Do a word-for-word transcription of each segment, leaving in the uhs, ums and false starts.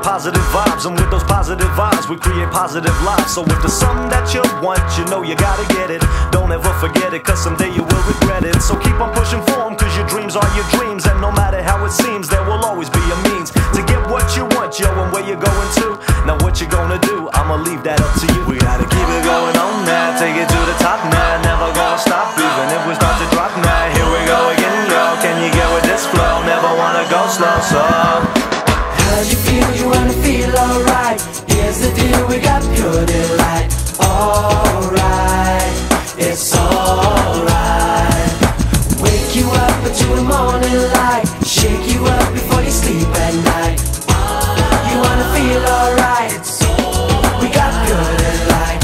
create positive vibes, and with those positive vibes we create positive lives. So if there's something that you want, you know you gotta get it. Don't ever forget it, cause someday you will regret it. So keep on pushing for them, cause your dreams are your dreams. And no matter how it seems, there will always be a means to get what you want, yo, and where you're going to. Now what you gonna do, I'ma leave that up to you. We gotta keep it going on now, take it to the top now. Never gonna stop, even if we start to drop now. Here we go again, yo, can you get with this flow? Never wanna go slow, so how you feel, you wanna feel alright. Here's the deal, we got pure delight. Alright, it's alright. Wake you up into the morning light, shake you up before you sleep at night. You wanna feel alright, we got pure delight.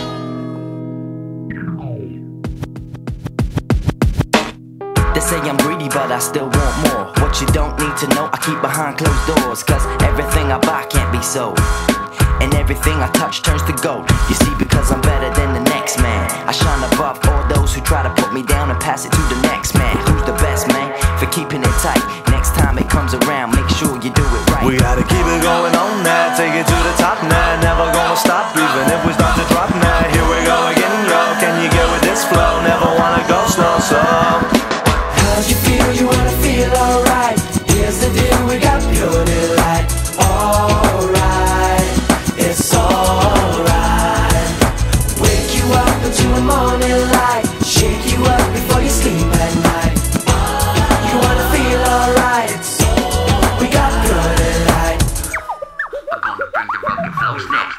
They say I'm greedy, but I still want more. What you don't need to know, I keep behind closed doors. Cause everything I buy can't be sold, and everything I touch turns to gold. You see, because I'm better than the next man, I shine above all those who try to put me down and pass it to the next man. Who's the best man for keeping it tight? Next time it comes around, make sure you do it right. we gotta keep it going on now, take it to the top now. Never gonna stop, even if we start to drop now. Here we go again, yo, can you get with this flow? Never wanna go slow, so how you feel, you wanna feel alright. Here's the deal, we got pure delight. Alright, it's alright. Wake you up into the morning light, shake you up before you sleep at night. You wanna feel alright, we got pure delight. I'm gonna bring the rugged flows next.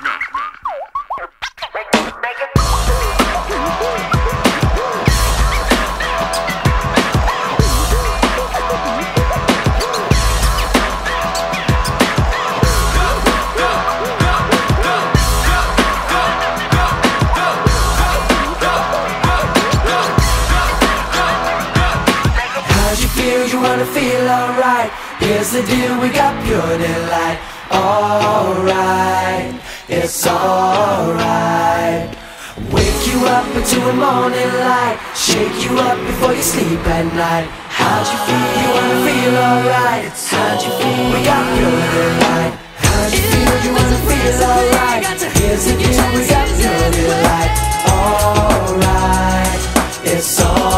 You wanna feel alright. Here's the deal, we got pure delight. Alright, it's alright. Wake you up into the morning light, shake you up before you sleep at night. How'd you feel? You wanna feel alright. How'd you feel? We got pure delight. How'd you feel? You wanna feel alright. Here's the deal, we got pure delight. Alright, it's alright.